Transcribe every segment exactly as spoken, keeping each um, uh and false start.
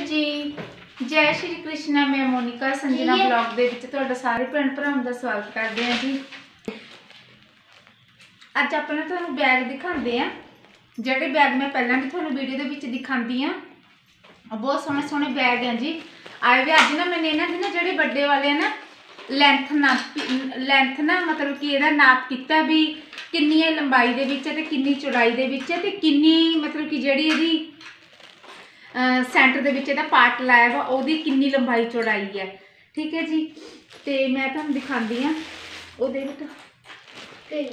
जी, जय श्री कृष्णा। मैं मोनिका संजना ब्लॉग दे विच तुहाडा सारे भैन भरावां दा स्वागत करदे हां जी। अज अपने तुहानूं बैग दिखाते हैं, जिहड़े बैग मैं पहलां भी तुहानूं वीडियो दे विच दिखांदी हां। बहुत सोहणे सोहणे बैग हैं जी। आए वे अज ना मैंने इन्हां दे ना जिहड़े बड्डे वाले हैं ना लेंथ नाप लेंथ ना मतलब कि इहदा नाप कीता भी किन्नी लंबाई दे विच ते किन्नी चौड़ाई दे विच ते किन्नी मतलब कि जिहड़ी इहदी सेंटर दे विच इहदा पार्ट लाया वा उहदी किन्नी लंबाई चौड़ाई है। ठीक है जी। तो मैं तुहानूं दिखांदी हां उहदे विच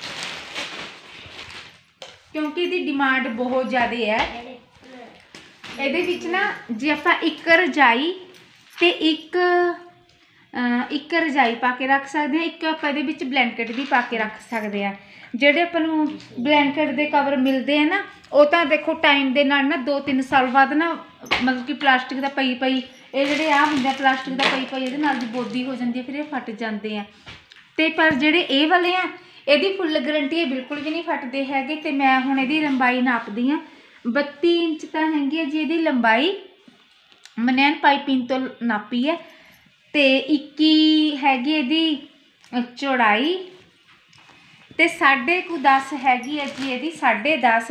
क्योंकि इहदी डिमांड बहुत ज़्यादा है। इहदे विच ना जे आपां एक रजाई ते एक एक रजाई पा के रख सकते हैं, एक आपां इहदे विच ब्लैंकेट भी पा के रख सकते हैं। ਜਿਹੜੇ ਆਪਾਂ ਨੂੰ ਬਲੈਂਕਟ ਦੇ ਕਵਰ ਮਿਲਦੇ ਆ ਨਾ ਉਹ ਤਾਂ ਦੇਖੋ ਟਾਈਮ ਦੇ ਨਾਲ ਨਾ ਦੋ ਤਿੰਨ ਸਾਲ ਬਾਅਦ ਨਾ ਮਤਲਬ ਕਿ ਪਲਾਸਟਿਕ ਦਾ ਪਈ ਪਈ ਇਹ ਜਿਹੜੇ ਆ ਹੁੰਦੇ ਆ ਪਲਾਸਟਿਕ ਦਾ ਪਈ ਪਈ ਇਹਦੇ ਨਾਲ ਦੀ ਬੋਦੀ ਹੋ ਜਾਂਦੀ ਹੈ, ਫਿਰ ਇਹ ਫਟ ਜਾਂਦੇ ਆ। ਤੇ ਪਰ ਜਿਹੜੇ ਇਹ ਵਾਲੇ ਆ ਇਹਦੀ ਫੁੱਲ ਗਰੰਟੀ ਹੈ, ਬਿਲਕੁਲ ਵੀ ਨਹੀਂ ਫਟਦੇ ਹੈਗੇ। ਤੇ ਮੈਂ ਹੁਣ ਇਹਦੀ ਲੰਬਾਈ ਨਾਪਦੀ ਆ। ਬੱਤੀ ਇੰਚ ਤਾਂ ਹੈਗੀ ਹੈ ਜੀ ਇਹਦੀ ਲੰਬਾਈ, ਮਨੈਨ ਪਾਈਪਿੰਗ ਤੋਂ ਨਾਪੀ ਹੈ। ਤੇ ਇੱਕੀ ਹੈਗੀ ਇਹਦੀ ਚੌੜਾਈ ਤੇ साढ़े को दस हैगी है जी ਇਹਦੀ साढ़े दस।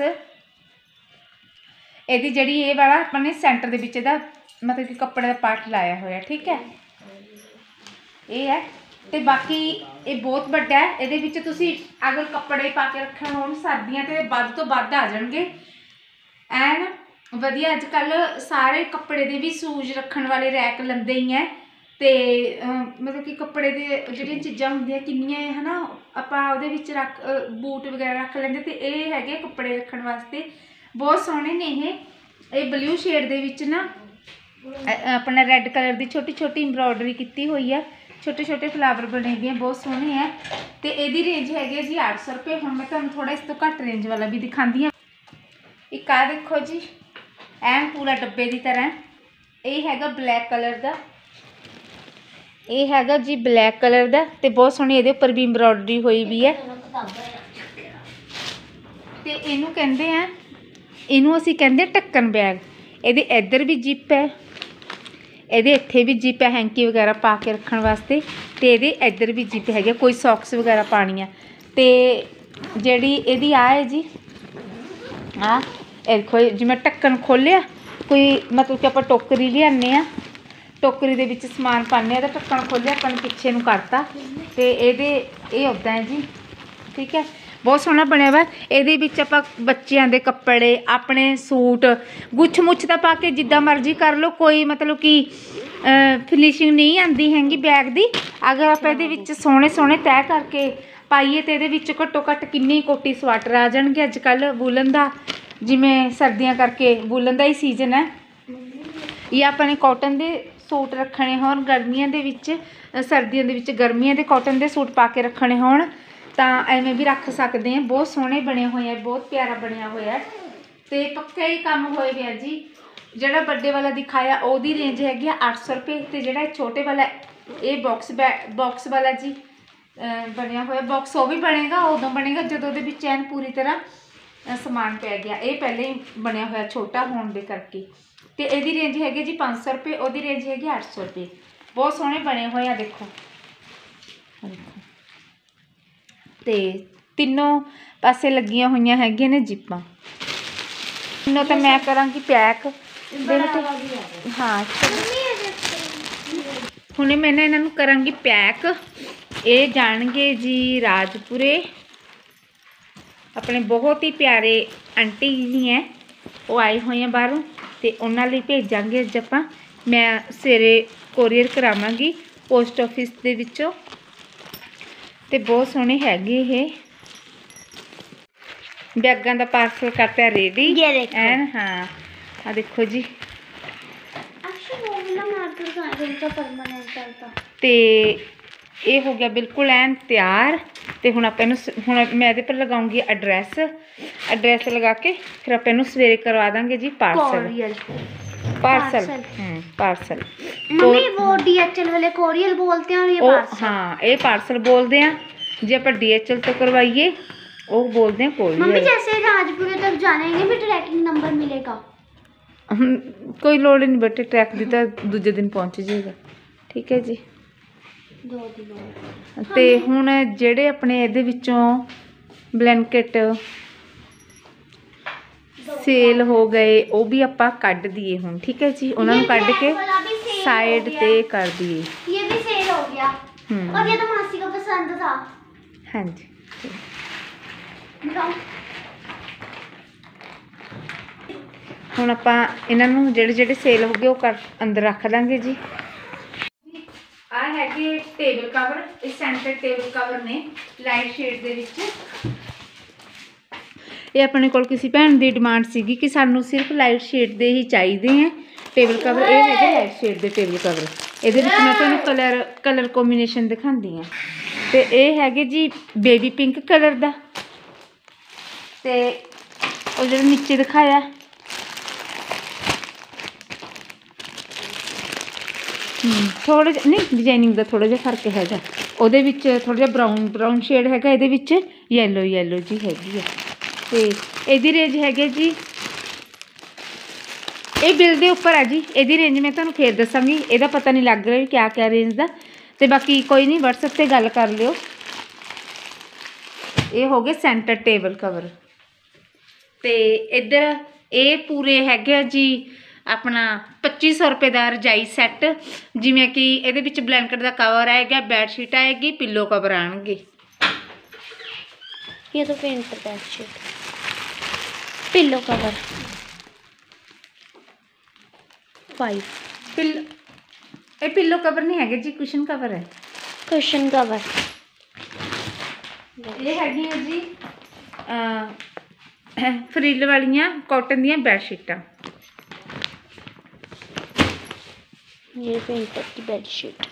ਇਹਦੀ ਜਿਹੜੀ ਇਹ ਵਾਲਾ अपने सेंटर ਦੇ ਵਿੱਚ ਇਹਦਾ मतलब कि कपड़े का पार्ट लाया होया। ठीक है, ये है। ਤੇ बाकी ये बहुत ਵੱਡਾ है। ਇਹਦੇ ਵਿੱਚ ਤੁਸੀਂ अगर कपड़े पा के रखने होण सर्दियां ते ਵੱਧ ਤੋਂ ਵੱਧ आ जाणगे ਐਨ ਵਧੀਆ। ਅੱਜ ਕੱਲ੍ਹ ਸਾਰੇ ਕੱਪੜੇ ਦੇ ਵੀ सूज रखने वाले रैक लंदे ही है। तो मतलब कि कपड़े दे जिहड़ियां चीज़ां हुंदियां किन्नियां है ना आपां उहदे विच रख बूट वगैरह रख लैंदे। ते इह हैगे कपड़े रखण वास्ते बहुत सोहणे ने। ये ब्लू शेड दे विच ना अपना रैड कलर की छोटी छोटी एम्ब्रॉयडरी की हुई है, छोटे छोटे फ्लावर बने हुए हैं, बहुत सोहने हैं। तो इहदी रेंज हैगी जी आठ सौ रुपये। हुण मैं तुहानूं थोड़ा इस तो घट रेंज वाला भी दिखांदी हां। एक आ देखो जी एन पूरा डब्बे की तरह। ये हैगा ब्लैक कलर का, ये हैगा जी ब्लैक कलर का। तो बहुत सोहनी ये उपर भी एम्ब्रॉयडरी हुई भी है। तो इनू कहते हैं इनू असी कहते ढक्कन बैग। ये इधर भी जिप है, ये इत्थे भी जिप है हैंकी वगैरह पा के रखने वास्ते। तो ये इधर भी जिप है, कोई सॉक्स वगैरह पानी है। तो जी यदी आ है जी आ देखो जिवें ढक्कन खोलिया कोई मतलब कि आप टोकरी लियाने आ, टोकरी दे विच समान पाने तो ढक्कन खोलिया अपन पिछे नूं करता। तो ये उदा है जी। ठीक है, बहुत सोहना बनया वा। ये आपां बच्चों के कपड़े अपने सूट गुछ मुछ दा पा के जिद्दां मर्जी कर लो, कोई मतलब कि फिनिशिंग नहीं आती हैगी बैग की। अगर आप ये सोहने सोहने तय करके पाइए तो ये घट्टो घट्ट किन्नी कोटी स्वेटर आ जाएंगे। अजकल वूलन का जिमें सर्दियाँ करके वूलन का ही सीजन है, या अपने कॉटन के सूट रखने होण गर्मियों के विच सर्दियों के विच गर्मियों के कॉटन के सूट पा के रखने होण तां एवें भी रख सकते हैं। बहुत सोहने बने हुए हैं, बहुत प्यारा बनया हुआ है। तो पक्का ही काम होए गया जी। जिहड़ा बड़े वाला दिखाया ओदी रेंज हैगी आठ सौ रुपये। तो जिहड़ा छोटे वाला ये बॉक्स बै बॉक्स वाला जी बनया हुआ बॉक्स वो भी बनेगा उदों बनेगा जदों दे विच ऐन पूरी तरह समान पै गया। ये पहले ही बनया हुआ छोटा होने दे करके। तो यदी रेंज हैगी जी पाँच सौ रुपये, वो रेंज हैगी आठ सौ रुपये। बहुत सोहने बने हुए हैं। देखो तो तीनों पासे लगियां हुई हैगियां ने जिप्पां। तीनों तो मैं करांगी पैक। हाँ हुणे मैं इन्हों करांगी पैक। ये जाणगे जी राजपुरे। अपने बहुत ही प्यारे आंटी जी हैं, वो आए हुए हैं बाहरों। तो उन्होंने भेजांगे अज आपां। मैं सवेरे कोरीयर करावांगी पोस्ट ऑफिस दे विचों। ते बहुत सोहने हैगे ये बैगां दा पार्सल करता रेडी एन। हाँ आ देखो जी। तो ये हो गया बिल्कुल एन तैयार। तो हुण आपां इहनूं हुण मैं इहदे पर लगाऊंगी एड्रैस। एड्रैस लगा के फिर आपां इहनूं सवेरे करवा देंगे जी पार्सल। पार्सल हम्म पार्सल मम्मी वो डीएचएल वाले कोरियर बोलते हैं और ये पार्सल। हाँ ये पार्सल बोलते हैं। जे आप डीएचएल तो करवाइए वो बोलते हैं कोरियर। मम्मी जैसे राजपुरे तक जाने भी ट्रैकिंग नंबर मिलेगा। ਹੁਣ ਕੋਈ ਲੋੜ ਨਹੀਂ ਬੇਟੇ ਟਰੈਕ ਦੀ, ਤਾਂ ਦੂਜੇ ਦਿਨ ਪਹੁੰਚ ਜਾਏਗਾ। ਠੀਕ ਹੈ ਜੀ। ਦੋ ਦਿਨ ਤੇ ਹੁਣ ਜਿਹੜੇ ਆਪਣੇ ਇਹਦੇ ਵਿੱਚੋਂ ਬਲੈਂਕਟ ਸੇਲ ਹੋ ਗਏ ਉਹ ਵੀ ਆਪਾਂ ਕੱਢ ਦਈਏ ਹੁਣ। ਠੀਕ ਹੈ ਜੀ, ਉਹਨਾਂ ਨੂੰ ਕੱਢ ਕੇ साइड पे कर दिए। ये भी सेल हो गया और ये तो मासी को पसंद था। हाँ जी। ਹੁਣ ਆਪਾਂ ਇਹਨਾਂ ਨੂੰ ਜਿਹੜੇ ਜਿਹੜੇ ਸੇਲ ਹੋ ਗਏ ਉਹ ਕਰ ਅੰਦਰ ਰੱਖ ਦਾਂਗੇ ਜੀ। ਆ ਹੈਗੇ ਟੇਬਲ ਕਵਰ, ਇਹ ਸੈਂਟਰ ਟੇਬਲ ਕਵਰ ਨੇ ਲਾਈਟ ਸ਼ੇਡ ਦੇ ਵਿੱਚ। ਇਹ ਆਪਣੇ ਕੋਲ ਕਿਸੇ ਭੈਣ ਦੀ ਡਿਮਾਂਡ ਸੀਗੀ ਕਿ ਸਾਨੂੰ ਸਿਰਫ ਲਾਈਟ ਸ਼ੇਡ ਦੇ ਹੀ ਚਾਹੀਦੇ ਆ ਟੇਬਲ ਕਵਰ। ਇਹ ਹੈਗੇ ਲਾਈਟ ਸ਼ੇਡ ਦੇ ਟੇਬਲ ਕਵਰ। ਇਹਦੇ ਵਿੱਚ ਮੈਂ ਤੁਹਾਨੂੰ ਕਲਰ ਕਲਰ ਕੋਂਬੀਨੇਸ਼ਨ ਦਿਖਾਉਂਦੀ ਹਾਂ। ਤੇ ਇਹ ਹੈਗੇ ਜੀ ਬੇਬੀ ਪਿੰਕ ਕਲਰ ਦਾ, ਤੇ ਉਹ ਜਿਹੜਾ ਨੀਚੇ ਦਿਖਾਇਆ ਥੋੜਾ ਜਿਹਾ ਨਹੀਂ ਡਿਜ਼ਾਈਨਿੰਗ ਦਾ ਥੋੜਾ ਜਿਹਾ ਫਰਕ ਹੈਗਾ। ਉਹਦੇ ਵਿੱਚ ਥੋੜਾ ਜਿਹਾ ਬਰਾਊਨ ਬਰਾਊਨ ਸ਼ੇਡ ਹੈਗਾ, ਇਹਦੇ ਵਿੱਚ ਯੈਲੋ ਯੈਲੋ ਜੀ ਹੈਗੀ ਆ। ਤੇ ਇਹਦੀ ਰੇਂਜ ਹੈਗੇ ਜੀ, ਇਹ ਬਿੱਲ ਦੇ ਉੱਪਰ ਹੈ ਜੀ। ਇਹਦੀ ਰੇਂਜ ਮੈਂ ਤੁਹਾਨੂੰ ਫੇਰ ਦੱਸਾਂਗੀ, ਇਹਦਾ ਪਤਾ ਨਹੀਂ ਲੱਗ ਰਿਹਾ ਵੀ ਕਿਆ ਕਿਆ ਰੇਂਜ ਦਾ। ਤੇ ਬਾਕੀ ਕੋਈ ਨਹੀਂ ਵਟਸਐਪ ਤੇ ਗੱਲ ਕਰ ਲਿਓ। ਇਹ ਹੋ ਗਏ ਸੈਂਟਰ ਟੇਬਲ ਕਵਰ। ਤੇ ਇੱਧਰ ਇਹ ਪੂਰੇ ਹੈਗੇ ਜੀ ਆਪਣਾ ਪੱਚੀ ਸੌ ਰੁਪਏ ਦਾ ਰਜਾਈ ਸੈੱਟ, ਜਿਵੇਂ ਕਿ ਇਹਦੇ ਵਿੱਚ ਬਲੈਂਕਟ ਦਾ ਕਵਰ ਆਏਗਾ, ਬੈੱਡ ਸ਼ੀਟ ਆਏਗੀ, ਪਿੱਲੋ ਕਵਰ ਆਣਗੇ। ये तो पेंटर bedsheet, pillow cover five pillow, ये पिल्लो कवर नहीं है जी, कुशन कवर है। कुशन कवर ये हैगी है जी फ्रिल वालियां कॉटन दियां बेडशीटां। ये पेंटर की बेडशीट।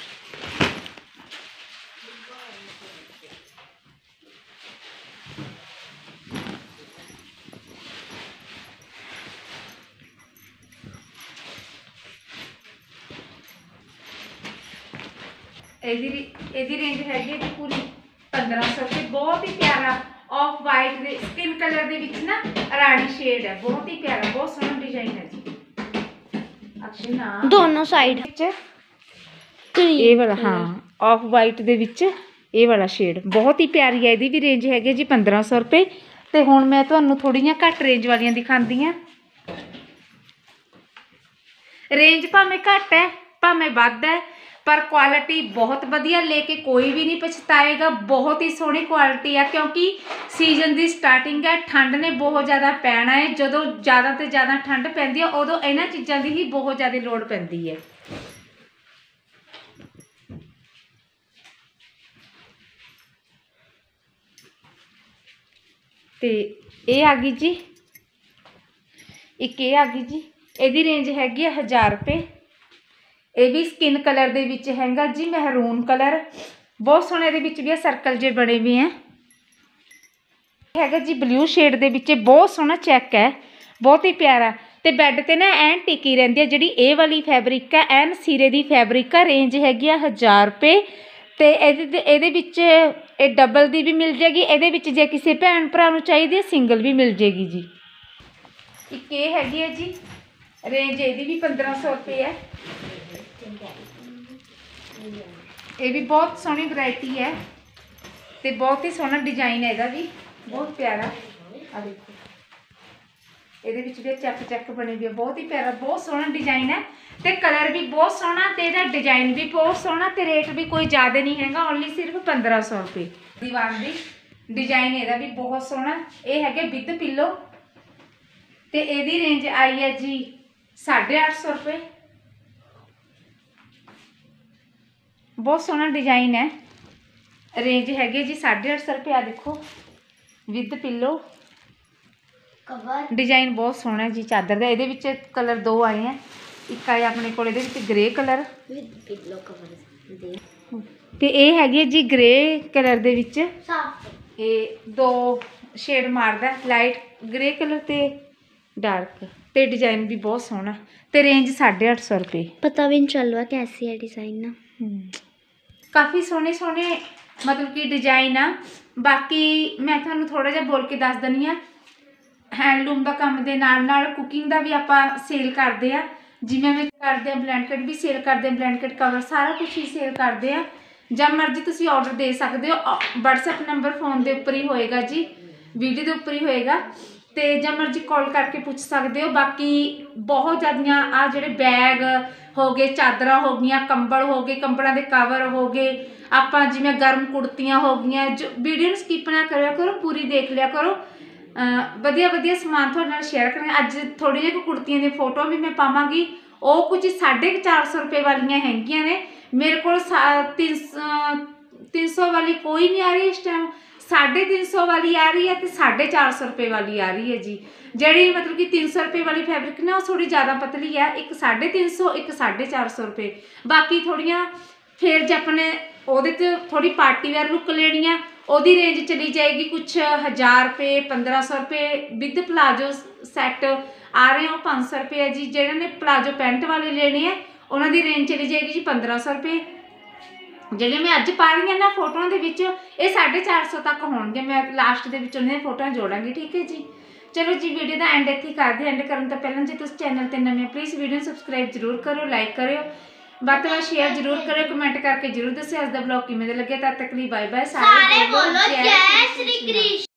ਇਹਦੀ ਰੇਂਜ ਹੈਗੀ ਜੀ ਪੂਰੀ ਪੰਦਰਾਂ ਸੌ ਰੁਪਏ। ਬਹੁਤ ਹੀ ਪਿਆਰਾ ਆਫ ਵਾਈਟ ਦੇ ਸਕਿਨ ਕਲਰ ਦੇ ਵਿੱਚ ਨਾ ਰਾਣੀ ਸ਼ੇਡ ਹੈ, ਬਹੁਤ ਹੀ ਪਿਆਰਾ, ਬਹੁਤ ਸੋਹਣਾ ਡਿਜ਼ਾਈਨ ਹੈ ਜੀ। ਅੱਛਾ ਨਾ दोनों साइड ਇਹ ਵਾਲਾ ਹਾਂ ਆਫ ਵਾਈਟ ਦੇ ਵਿੱਚ ਇਹ ਵਾਲਾ ਸ਼ੇਡ ਬਹੁਤ ਹੀ ਪਿਆਰੀ ਹੈ। ਇਹਦੀ ਵੀ ਰੇਂਜ ਹੈਗੀ ਜੀ ਪੰਦਰਾਂ ਸੌ ਰੁਪਏ। ਤੇ ਹੁਣ ਮੈਂ ਤੁਹਾਨੂੰ ਥੋੜੀਆਂ ਘੱਟ ਰੇਂਜ ਵਾਲੀਆਂ ਦਿਖਾਉਂਦੀ ਹਾਂ। ਰੇਂਜ ਭਾਵੇਂ ਘੱਟ ਹੈ ਭਾਵੇਂ ਵੱਧ ਹੈ, पर क्वालिटी बहुत वधिया, लेके कोई भी नहीं पछताएगा। बहुत ही सोहनी क्वालिटी है, क्योंकि सीजन की स्टार्टिंग है, ठंड ने बहुत ज़्यादा पैना है। जो ज़्यादा तो ज़्यादा ठंड पैंदी है उदों इन्हां चीज़ों की ही बहुत ज़्यादा लोड़ पैंदी है। ते ये आ गई जी, एक ये आ गई जी। ਇਹਦੀ रेंज हैगी हज़ार रुपये। ये भी स्किन कलर दे विच हैगा जी महरून कलर, बहुत सोहने दे विच भी सर्कल जे बने हुए हैं। हैगा जी ब्लू शेड दे विच, बहुत सोहना चैक है, बहुत ही प्यारा। ते बैड ते ना एन टिकी रहिंदी है। जिहड़ी ए वाली फैब्रिक है एन सिरे दी फैब्रिक है। रेंज हैगी आ हज़ार रुपये। ते इहदे इहदे विच ये डबल दी भी मिल जाएगी। इहदे विच जे किसी भैन भरा नूं चाहीदी है सिंगल भी मिल जाएगी जी। एक ये हैगी है जी, रेंज इहदी भी पंद्रह सौ रुपये है। ये भी बहुत सोहनी वैरायटी है, तो बहुत ही सोहना डिजाइन है, इसका भी बहुत प्यारा। आ देखो ये भी चैक चैक बनी हुई है, बहुत ही प्यारा, बहुत सोहना डिजाइन है। तो कलर भी बहुत सोहना, तो यह डिजाइन भी बहुत सोहना, तो रेट भी कोई ज़्यादा नहीं है, ओनली सिर्फ पंद्रह सौ रुपये। दीवार की डिजाइन यदा भी बहुत सोहना। ये है विद पिलो, तो यदी रेंज आई है जी साढ़े अठ सौ रुपये। बहुत सोहना डिजाइन है। रेंज हैगी जी साढ़े अठ सौ रुपये। आ देखो विद पिलो कवर, डिजाइन बहुत सोहना है जी चादर का। ये कलर दो आए हैं, एक आया अपने को grey colour with pillow cover, तो ये हैगी जी ग्रे कलर दे विच। ये दो शेड मारदा, लाइट ग्रे कलर ते डार्क, तो डिजाइन भी बहुत सोहना। तो रेंज साढ़े अठ सौ रुपये। पता भी नहीं चल रहा कैसी है डिजाइन ना, काफ़ी सोहने सोहने मतलब कि डिजाइन आ। बाकी मैं थोड़ा थोड़ा जिहा बोल के दस दनी आ। हैंडलूम का काम दे नाल नाल कुकिंग का भी आपां सेल करते हैं, जिवें में करते हैं ब्लैंकेट भी सेल करते हैं, ब्लैंकेट कवर सारा कुछ ही सेल करते हैं। जब मर्जी तुसीं ऑर्डर दे सकते हो, व्हाट्सएप नंबर फोन के उपर ही होएगा जी, वीडियो के उपर ही होएगा, तो जब मर्जी कॉल करके पूछ सकते हो। बाकी बहुत ज़्यादा आ जिहड़े बैग हो गए, चादर हो गई, कंबल हो गए, कंबलों के कवर हो गए, आपां जिवें गर्म कुर्तियां हो गई, जो वीडियो नूं स्किप ना करिया करो, पूरी देख लिया करो। वधिया वधिया समान तुहाडे नाल शेयर करेंगे। अज थोड़ी जी कुर्तियां दी फोटो भी मैं पावांगी, वो कुछ साढ़े चार सौ रुपये वालियां हैगियां ने। मेरे को तीन तीन सौ वाली कोई नहीं आ रही इस टाइम, साढ़े तीन सौ वाली आ रही है तो साढ़े चार सौ रुपये वाली आ रही है जी। जी मतलब कि तीन सौ रुपये वाली फैब्रिक ना वो थोड़ी ज़्यादा पतली है, एक साढ़े तीन सौ एक साढ़े चार सौ रुपये। बाकी थोड़ियाँ फिर जो अपने वो थोड़ी पार्टी वेयर लुक लेनी है, ओदी रेंज चली जाएगी कुछ हज़ार रुपये पंद्रह सौ रुपये। विद प्लाजो सैट आ रहे हो पाँच सौ रुपये है जी। जिन्होंने प्लाजो पैंट वाले लेने हैं उन्होंने रेंज चली जाएगी जी पंद्रह सौ रुपये। ਜਿਹੜੇ मैं अज पा रही हाँ ना फोटों के विच ये साढ़े चार सौ तक होंगे, मैं लास्ट के विच उन्हें फोटो जोड़ांगी, ठीक है जी। चलो जी वीडियो का एंड इत्थे कर दे। एंड करने तो पहले जो तुम चैनल पर नवे प्लीज़ वीडियो सबसक्राइब जरूर करो, लाइक करो, ਵੱਧ ਤੋਂ ਵੱਧ शेयर जरूर करो, कमेंट करके जरूर दसो अज दा ब्लॉग किवें दा लग्गिया। तद तक ਲਈ बाय बाय, सारे बोलो जय श्री कृष्ण।